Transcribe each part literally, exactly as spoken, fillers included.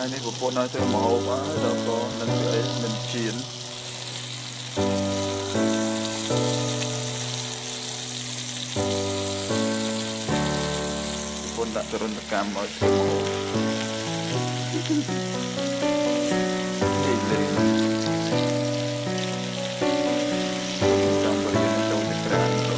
haiនេះប្រពន្ធឲ្យទៅមកហូបហើយដល់ក៏នឹងធ្វើអីមិនជៀនប្រពន្ធដាក់ទរណកម្មឲ្យធ្វើមកហូបនិយាយលេងចាំបើយើងចូលទៅក្រានទៅ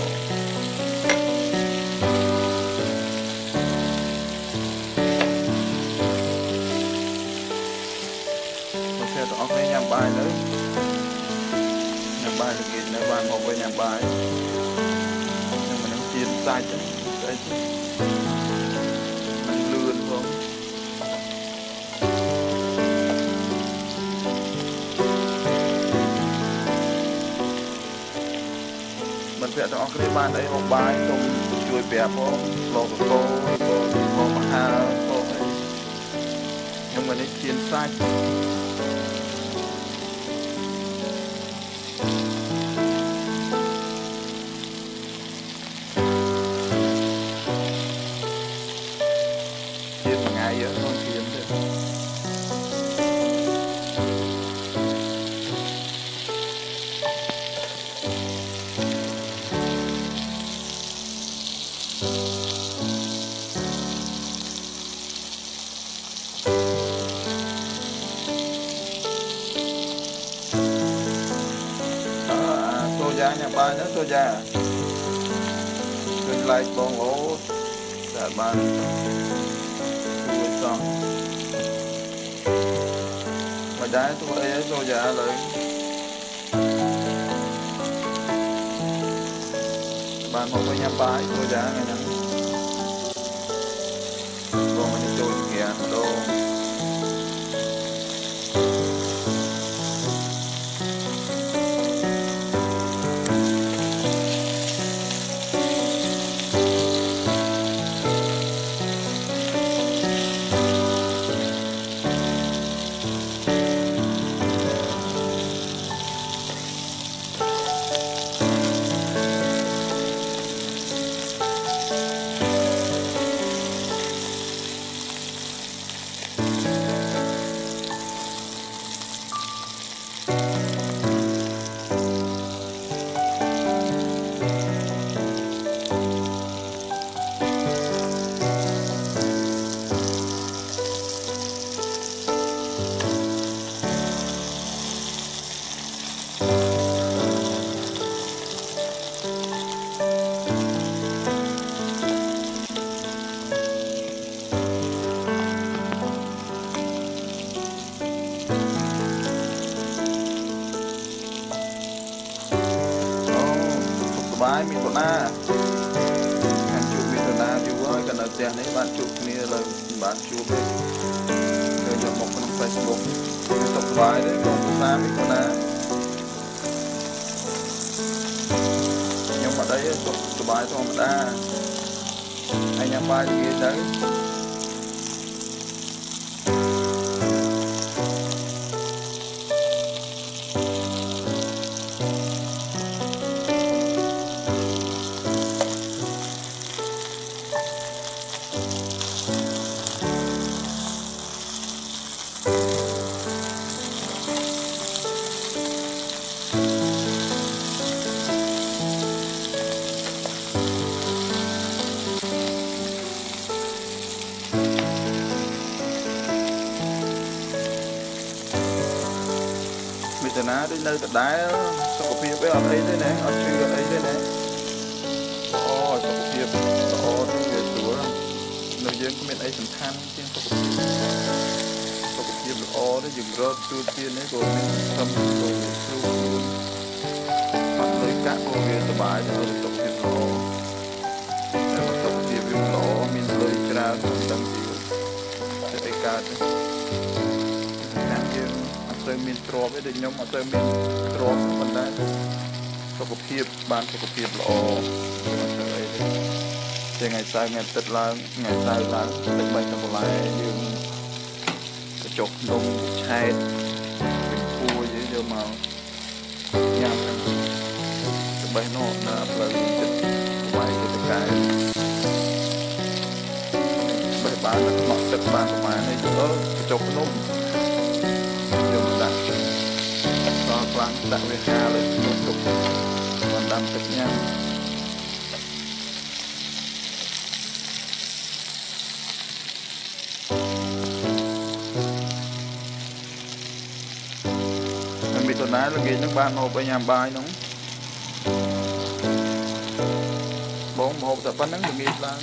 អស់គ្នាញ៉ាំបាយទៅញ៉ាំបាយទៅគេនៅបានមកវិញញ៉ាំបាយខ្ញុំមិននឹងជៀនសាច់ស្អីមិនលឿនផងមិនពាក់ទាំងអស់គ្នាបានអីមកបាយខ្ញុំជួយប្រាប់ផងលោកកកមកមហាផងខ្ញុំមិននេះជៀនសាច់ញ៉ាំបាយទៅចូលចាជួយ like បងអូតែបានជួយសោះមកដែរធ្វើអីចូលចាឡើយបានមកវិញញ៉ាំបាយចូលចាថ្ងៃហ្នឹងបងមកចូលគ្រាម្ដងបាយមានបណ្ណាខាងជួបមានបណ្ណាយូរហើយក៏នៅផ្ទះនេះបានជួបគ្នាឡើយបានជួបហើយឃើញយកមកក្នុង Facebook គឺសុខសប្បាយទេក្នុងភាសាមានបណ្ណាខ្ញុំបាត់អីសុខសប្បាយធម្មតាហើយញ៉ាំបាយនិយាយទៅទៅណាដូចនៅដដែលសុខភាពវាអត់អីទេណាអត់ជឿអត់អីទេណាអូសុខភាពល្អទៅវាស្រួលនៅយើងគ្មានអីសំខាន់ជាងសុខភាពសុខភាពល្អទៅយើងរត់ទូទាននេះក៏មានសំទៅស្រួលអត់លុយកាក់ក៏វាសុបាយទៅសុខភាពល្អតែសុខភាពវាល្អមានលុយច្រើនមិនដឹងពីអីកើតទេទៅមានទ្រព្យទេដូចខ្ញុំអត់ទៅមានទ្រព្យប៉ុន្តែសុខភាពបានសុខភាពល្អអីទេថ្ងៃសៅរ៍ថ្ងៃអាទិត្យឡើងថ្ងៃសៅរ៍ឡើងទឹកបីទៅបន្លែយើងកញ្ចុកនំឆែតវិញពួយយកមកញ៉ាំទៅបីនោះណាផ្លូវចិត្តបាយទៅកែប bán là cái mọt chất bán của máy này giữa cái chốc nôm nhiều một đặt có bán đặt về kha lên nôm đục còn đang chất nhanh mình bị tổn ái là ghi những bạn hộp ở nhà bài đúng bốn hộp tập bắn nắng được ghi là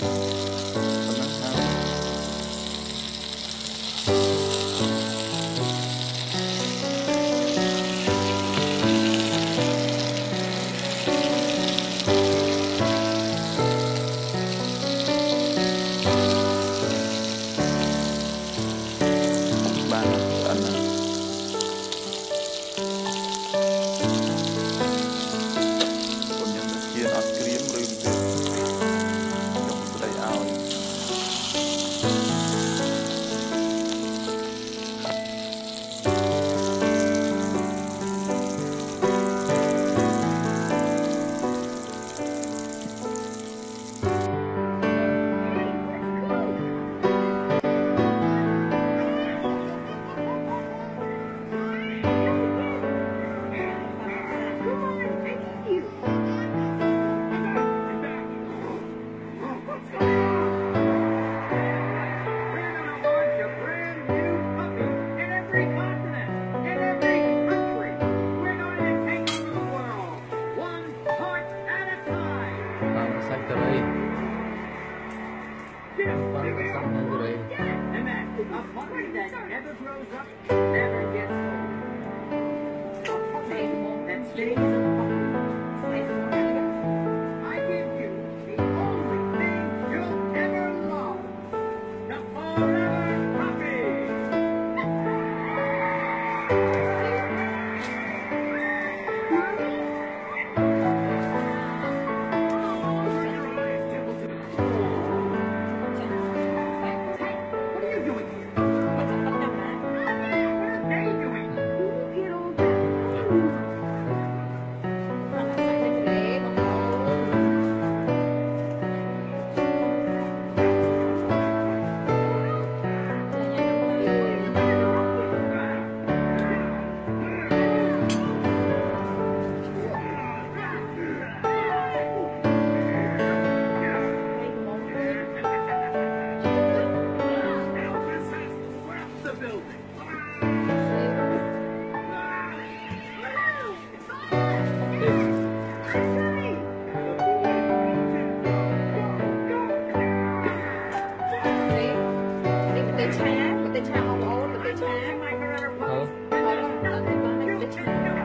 Hãy subscribe cho kênh Ghiền Mì Gõ để không bỏ lỡ những video hấp dẫn